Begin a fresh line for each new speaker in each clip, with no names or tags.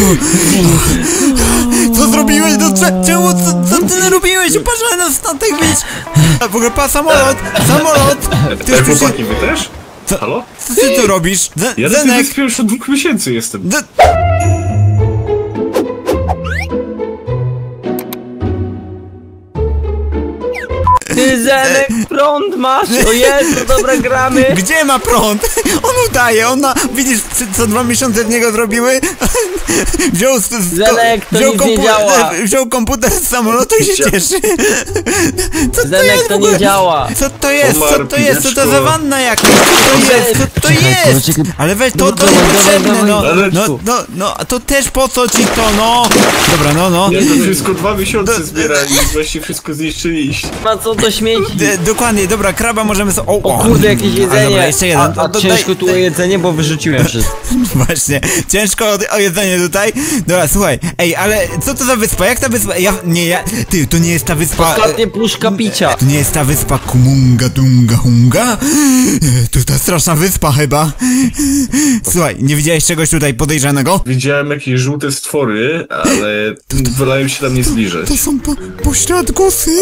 Co zrobiłeś? No czemu? Co ty narobiłeś? Uparzaj na statek, wiesz? W ogóle samolot!
Ty chłopaki, wy też?
Co?
Halo?
Co ty tu robisz?
Ja na tym wyspie już od 2 miesięcy jestem.
Ty, Zenek, prąd masz! O Jezu, dobra, gramy!
Gdzie ma prąd? On udaje, widzisz, co 2 miesiące z niego zrobiły?
Zenek, to nic nie działa!
Wziął komputer z samolotu i się cieszy. Co
Zenek,
jest
to nie działa!
Co to jest? Co to za wanna jakaś? Co to jest? Ale weź, to niepotrzebne, no, a to też po co ci to, no? Dobra, no.
Ja to wszystko 2 miesiące zbierali i właśnie wszystko zniszczyliście.
Ma co do śmieci?
Dokładnie, dobra, kraba możemy sobie...
O kurde, jakieś jedzenie!
Dobra, jeszcze jeden.
A ciężko tu o jedzenie, bo wyrzuciłem wszystko.
Właśnie, ciężko o jedzenie tutaj. Dobra, słuchaj, ej, ale co to za wyspa? Jak ta wyspa? Ty, to nie jest ta wyspa...
Ostatnie puszka picia.
To nie jest ta wyspa Kumunga Dunga Hunga? To ta straszna wyspa chyba. Słuchaj, nie widziałeś czegoś tutaj podejrzanego?
Widziałem jakieś żółte stwory, ale wolałem się tam nie zbliżać.
To są pośladgusy.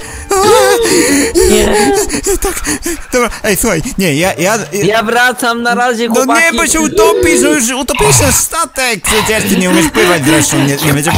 Nie.
Tak, dobra, ej, słuchaj, nie,
Ja wracam na razie, chłopaki.
No nie, bo się utopisz, no już utopisz nasz statek. Przecież ty nie umiesz pływać zresztą, nie będzie...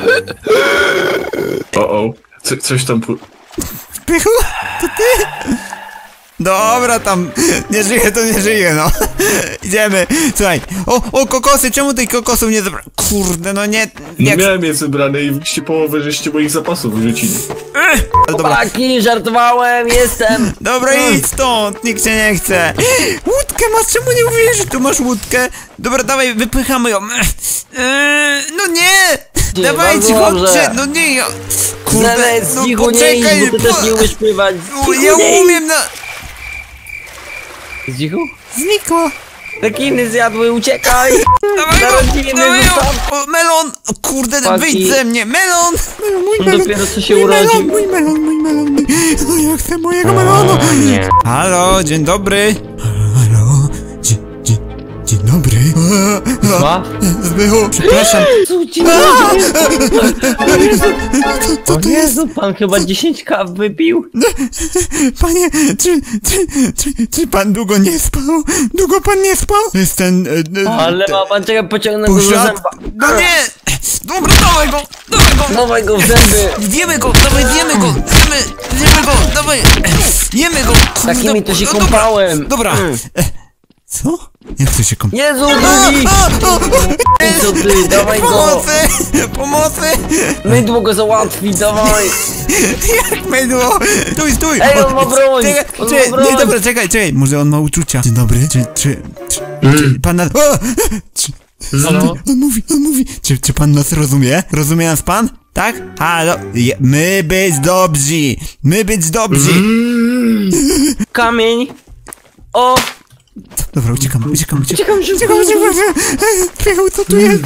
Coś tam...
Pychu? To ty? Dobra, tam nie żyje, no. Idziemy. Słuchaj. O, kokosy, czemu tych kokosów nie zebrałem? Kurde, no nie.
Nie miałem je zebrane i połowę żeście moich zapasów wyrzucili.
Chłopaki, żartowałem, jestem.
Dobra, idź stąd, nikt cię nie chce. Łódkę masz, czemu nie mówisz, że tu masz łódkę? Dobra, dawaj, wypychamy ją. No nie! Dawajcie, chodźcie, no nie, kurde, no poczekaj,
bo ty też nie umiesz pływać.
Ja umiem na...
Zdzichu?
Znikło.
Rekiny zjadły, uciekaj!
Dawaj go, melon! O kurde, wyjdź ze mnie, melon! Mój melon!
Dopiero co się urodził.
Mój melon! No ja chcę mojego melonu! Halo, dzień dobry! Halo, dzień dobry!
Co?
Zbychu, przepraszam!
O Jezu, pan chyba 10 kaw wypił?
Panie, czy pan długo nie spał? Długo pan nie spał? To jest ten...
Ale ma pan, czekaj, pociągnę go do zęba.
No nie! Dobra,
Dawaj go w zęby!
Zjemy go, dawaj! Jemy go!
Takimi to się kąpałem!
Dobra! Co? Jak to się kąpa?
Jezu, drugi! Co ty, dawaj go!
Pomocy!
Mydło go załatwi, dawaj!
Jak mydło? Stój!
Ej, on ma broń!
Nie, dobra, czekaj, może on ma uczucia. Dzień dobry, czy pan nas... On mówi. Czy pan nas rozumie? Rozumie nas pan? Tak? Halo? My być dobrzy!
Kamień! O!
Dobra, uciekam.
Uciekam!
Pychu, co tu jest?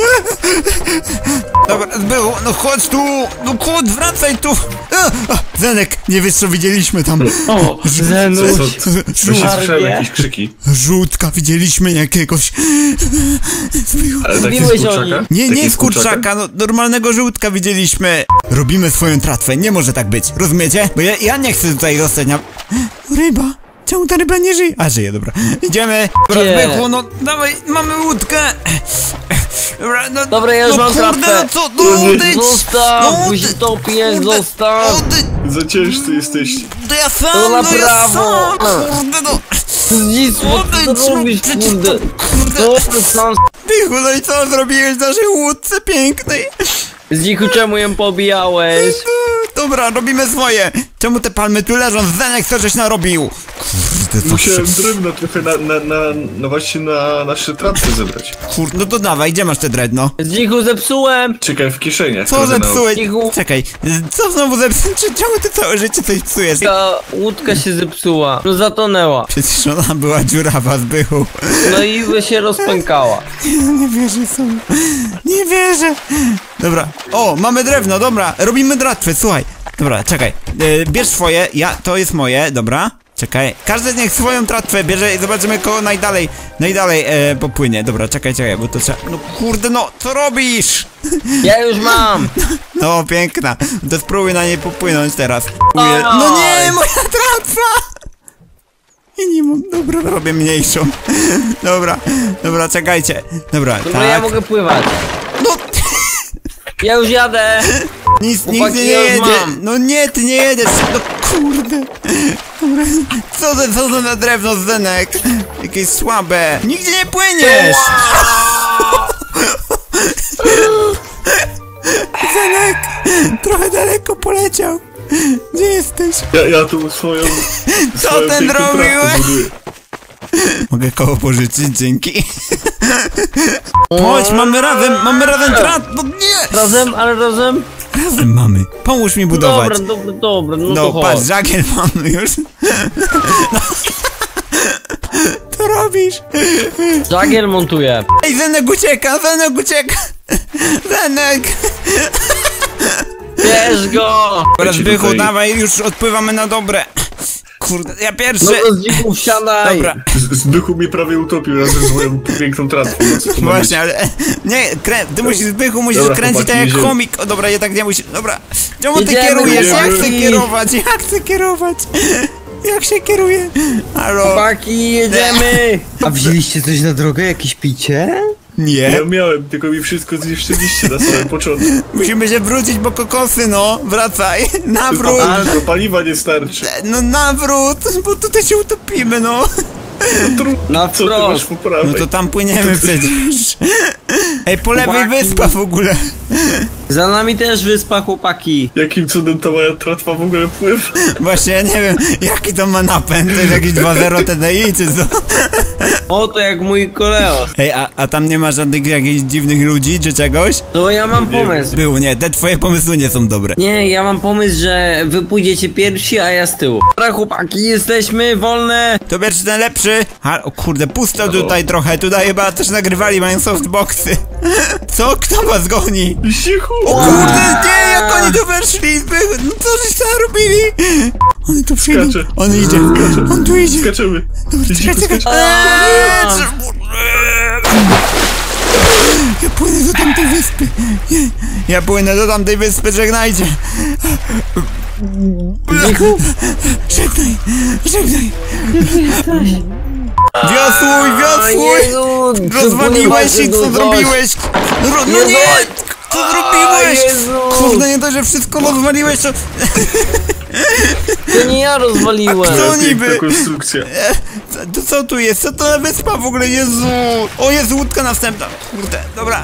Dobra, było, no chodź tu! No chodź, wracaj tu! Zenek, nie wiesz co widzieliśmy tam.
O, Zenuś!
Słyszałem jakieś krzyki.
Żółtka, widzieliśmy jakiegoś.
Ale taki z kurczaka?
Nie z kurczaka, no normalnego żółtka widzieliśmy. Robimy swoją tratwę, nie może tak być, rozumiecie? Bo ja nie chcę tutaj zostać na... Ryba! Czemu ta ryba nie żyje? A, żyje, dobra. Idziemy! Dobra, Zbychu, no dawaj, mamy łódkę!
Dobra, ja już mam tratwę!
No co, odejdź!
Zostaw, bo się topię, zostaw!
Za ciężcy jesteście.
To ja sam,
To na prawo!
Kurde, no!
Zdzisło, co ty robisz, kurde? To sam...
Zbychu, no i co zrobiłeś naszej łódce pięknej?
Zdzichu, czemu ją pobijałeś?
Dobra, robimy swoje! Czemu te palmy tu leżą? Zenek, co żeś narobił? Kurde, to...
Musiałem drewno trochę właśnie na nasze tratwy zebrać.
Kurde, no to dawaj, gdzie masz te drewno?
Zdzichu, zepsułem!
Czekaj, w kieszeniach.
Co zepsułeś?
Zdzichu.
Czekaj, co znowu zepsułeś? Czemu ty całe życie coś psujesz?
Ta łódka się zepsuła, no zatonęła.
Przecież ona była dziurawa, Zbychu.
No i by się rozpękała.
Nie wierzę sobie. Nie wierzę. Dobra, o, mamy drewno, dobra, robimy tratwę, słuchaj. Dobra, czekaj, bierz swoje, to jest moje, dobra. Czekaj, każdy niech swoją tratwę bierze i zobaczymy kogo najdalej popłynie. Dobra, czekaj, bo to trzeba... No kurde, no, co robisz?
Ja już mam!
No, piękna. To spróbuj na niej popłynąć teraz.
Oj.
No nie, moja tratwa! I nie mam, dobra, robię mniejszą. Dobra, czekajcie. Dobra,
Dobra,
tak.
ja mogę pływać.
No,
Ja już jadę!
nic
Chłopaki,
nie
ja już
jedzie.
mam.
No nie, ty nie jedziesz. No kurde. Dobra. Co to na drewno, Zenek? Jakieś słabe. Nigdzie nie płyniesz. Zenek, trochę daleko poleciał. Gdzie jesteś?
Ja tu swoją
ten
piękną
robiłeś?
tratwę buduję.
Mogę koło pożyczyć, dzięki. Chodź, mamy razem trat, no nie!
Razem, ale razem?
Razem mamy. Pomóż mi budować.
Dobra, no
No
to
patrz,
chodź.
żagiel mamy już. No. Co robisz?
Żagiel montuję.
Ej, Zenek ucieka! Zenek!
Bierz go!
Teraz
Ci
Zbychu,
tutaj-
dawaj, już odpływamy na dobre. Kurde, ja
No
pierwszy.
to z dzików wsiadaj!
Dobra,
Zbychu mnie prawie utopił razem z moją piękną tratwą. No co to ma być?
właśnie, ale... Nie, ty musisz, Zbychu, musisz
Dobra,
kręcić tak
chłopaki,
jak
jedziemy.
chomik. O, dobra, ja tak nie musisz. Dobra. Czemu ty
Jedziemy,
kierujesz? Jak
jedziemy.
chcę kierować? Jak się kieruje? Halo?
Chłopaki, jedziemy!
A wzięliście coś na drogę? Jakieś picie?
Nie.
Ja miałem, tylko mi wszystko zniszczyliście na samym początku.
Musimy się wrócić, bo kokosy, no. Wracaj. Nawrót.
Do paliwa nie starczy.
No nawrót, bo tutaj się utopimy, no.
Na
Co ty masz
wprost!
po prawej?
No to tam płyniemy przecież. Ej, po lewej
Chłopaki.
wyspa w ogóle.
Za nami też wyspa, chłopaki.
Jakim cudem ta moja tratwa w ogóle pływa?
Właśnie, ja nie wiem, jaki to ma napęd, to jest jakieś 2.0 TDI czy co?
O, to jak mój koleos.
Ej, a tam nie ma żadnych jakichś dziwnych ludzi czy czegoś?
To ja mam pomysł.
Był, nie, te twoje pomysły nie są dobre.
Nie, ja mam pomysł, że wy pójdziecie pierwsi, a ja z tyłu. Dobra, chłopaki, jesteśmy wolne.
To pierwszy ten lepszy. O kurde, pusto tutaj trochę, tutaj chyba też nagrywali, mają softboxy. Co? Kto was goni?
Sichu!
O kurde, nie, jak oni tu weszli, no co żeś tam robili? Oni tu przyjdą,
Skacze.
on idzie, on tu idzie.
Skaczemy.
Czekaj. Ja płynę do tamtej wyspy. Ja płynę do tamtej wyspy, żegnajcie. Żegnaj. Wiosłuj.
Jezu,
Rozwaliłeś ich, co
coś.
zrobiłeś? No
Jezu.
nie, co zrobiłeś?
Jezu.
Kurde, nie to, że wszystko rozwaliłeś, to...
To nie ja rozwaliłem.
A kto?
Piękna
niby.
konstrukcja.
To co tu jest? Co to za wyspa w ogóle? Jezu! O, jest łódka następna. Kurde, dobra.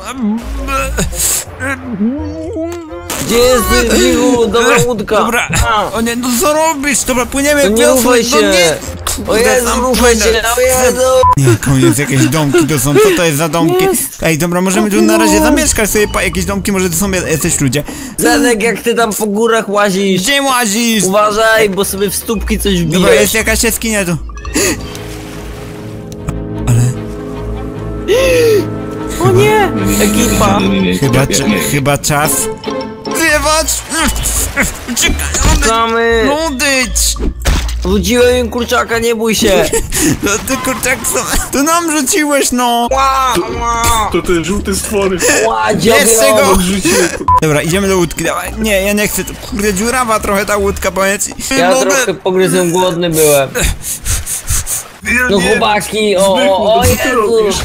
Gdzie jest Dzichu? Dobra łódka.
Dobra. O nie, no co robisz? Dobra, płyniemy.
To nie
wiosło,
ruszaj
no
się.
nie.
O
Kurde,
Jezu,
sam
ruszaj
płynę.
się, o Jezu.
Nie, koniec, jakieś domki to są. Co to jest za domki? Ej, dobra, możemy tu na razie zamieszkać sobie jakieś domki, może to są jacyś ludzie.
Zenek, jak ty tam po górach łazisz.
Gdzie łazisz?
Uważaj, bo sobie w stópki coś
Dobra,
wbijesz.
jest jakaś jaskinia tu. Ale...
O nie, ekipa.
Nie.
Chyba czas... Zjewacz! Czekaj,
Mamy.
odejdź!
Wróciłem im kurczaka, nie bój się.
No ty kurczak, to nam rzuciłeś, no!
Ła, ła,
To te żółte stwory.
ła,
Bierzcie go!
Odrzuciłem.
Dobra, idziemy do łódki, dawaj. Nie, ja nie chcę, kurde, dziurawa trochę ta łódka, powiedz.
Ja trochę pogryzłem, głodny byłem. No chłopaki, o
Co ty robisz?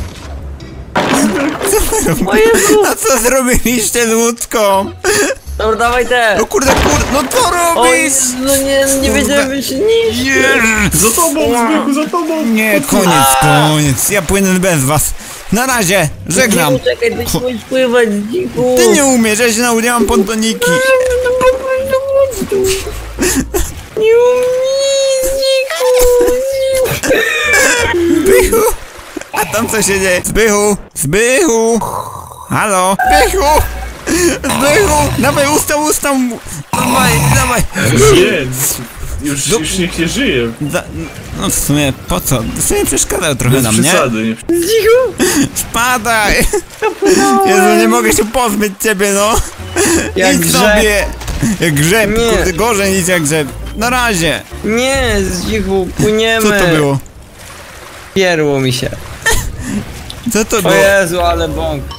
Jezu. O Jezu.
A co zrobiliście z łódką?
Dobra, dawaj te.
No kurde, no co
O
robisz?
Jezu, no nie wiedziałem się niż.
Za tobą, Zbychu, za tobą!
Nie, koniec, ja płynę bez was. Na razie, żegnam.
Dzichu, czekaj, ty nie umiesz pływać, Dzichu.
Ty nie umiesz, ja się nauczyłam pontoniki.
Nie umiesz, Dzichu.
Zbychu! A tam co się dzieje? Zbychu! Halo? Zbychu! Dawaj, ustaw! Dawaj!
Nie, już niech nie żyje.
No w sumie, po co? W sumie przeszkadzał trochę
Bez
nam, nie?
przesady, nie?
Spadaj! Jezu, nie mogę się pozbyć ciebie, no!
Jak
Idź
grze.
sobie! Jak grzeb,
Nie.
kurde, gorzej nic jak grzeb. Na razie.
Nie, Zdzichu, płyniemy.
Co to było?
Pierło mi się.
Co to
O
było?
Jezu, ale bąk.